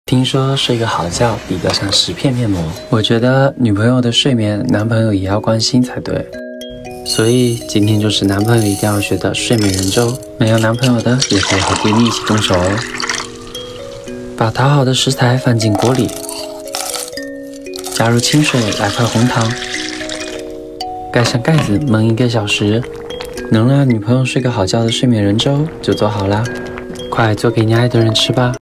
听说睡个好觉比得上10片面膜，我觉得女朋友的睡眠，男朋友也要关心才对。所以今天就是男朋友一定要学的睡美人粥，没有男朋友的也可以和闺蜜一起动手哦。把淘好的食材放进锅里，加入清水2块红糖，盖上盖子焖1个小时，能让女朋友睡个好觉的睡美人粥就做好啦，快做给你爱的人吃吧。